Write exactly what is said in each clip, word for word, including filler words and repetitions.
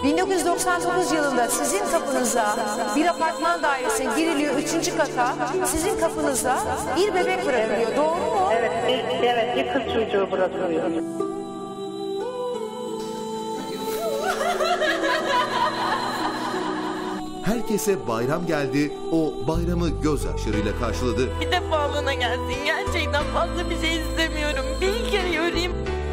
bin dokuz yüz doksan dokuz yılında sizin kapınıza bir apartman dairesine giriliyor, üçüncü kata sizin kapınıza bir bebek bırakılıyor. Doğru mu? Evet, bir, evet bir kız çocuğu bırakılıyor. Herkese bayram geldi, o bayramı gözyaşlarıyla karşıladı. Bir defalığına gelsin, gerçekten fazla bir şey istemiyorum. Bir kere göreyim.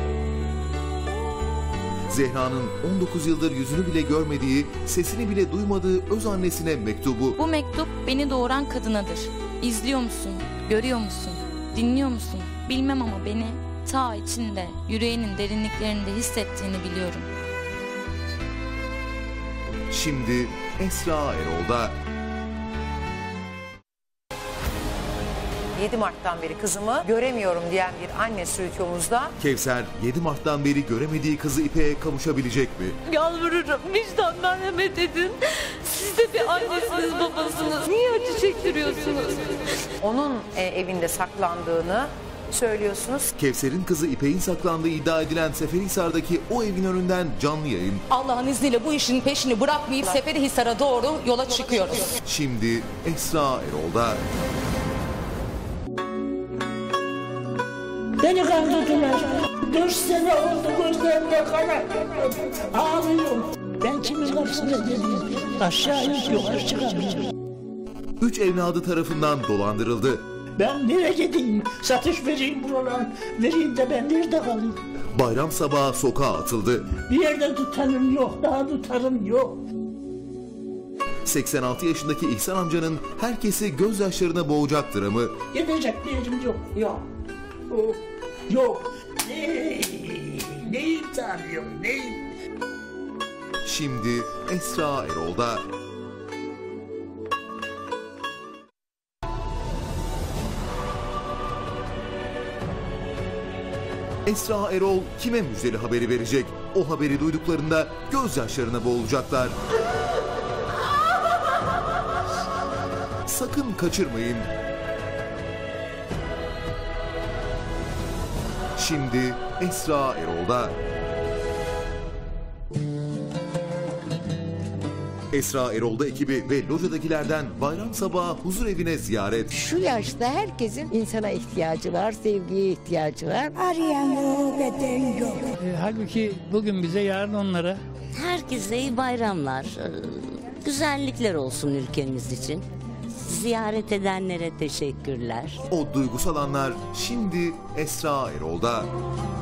Zehra'nın on dokuz yıldır yüzünü bile görmediği, sesini bile duymadığı öz annesine mektubu. Bu mektup beni doğuran kadınadır. İzliyor musun? Görüyor musun? Dinliyor musun? Bilmem ama beni ta içinde, yüreğinin derinliklerinde hissettiğini biliyorum. Şimdi Esra Erol'da. yedi Mart'tan beri kızımı göremiyorum diyen bir anne stüdyomuzda. Kevser yedi Mart'tan beri göremediği kızı İpek'e kavuşabilecek mi? Yalvarırım, vicdan merhamet edin. Siz de bir annesiniz, babasınız. Niye acı çektiriyorsunuz? Onun e, evinde saklandığını söylüyorsunuz. Kevser'in kızı İpek'in saklandığı iddia edilen Seferihisar'daki o evin önünden canlı yayın. Allah'ın izniyle bu işin peşini bırakmayıp Seferihisar'a doğru yola çıkıyoruz. Şimdi Esra Erol'da. Beni kandırdılar. Dört sene oldu gözlerimde kana. Ağlıyorum. Ben kimin kapısına geleyim? Aşağı yukarı çıkamıyorum. Üç evladı tarafından dolandırıldı. Ben nereye gideyim? Satış vereyim buralar. Vereyim de ben nerede kalayım? Bayram sabahı sokağa atıldı. Bir yerde tutarım yok. Daha tutarım yok. seksen altı yaşındaki İhsan amcanın herkesi gözyaşlarına boğacak dramı. Gidecek bir yerim yok. Yok. Yok. Yok. Ney? Neyi tanıyorum? Neyi? Şimdi Esra Erol'da. Esra Erol kime müjdeli haberi verecek? O haberi duyduklarında gözyaşlarına boğulacaklar. Sakın kaçırmayın. Şimdi Esra Erol'da. Esra Erol'da ekibi ve locadakilerden bayram sabahı huzur evine ziyaret. Şu yaşta herkesin insana ihtiyacı var, sevgiye ihtiyacı var. Arayan yok, eden yok. E, halbuki bugün bize, yarın onlara. Herkese iyi bayramlar, güzellikler olsun ülkemiz için. Ziyaret edenlere teşekkürler. O duygusal anlar şimdi Esra Erol'da.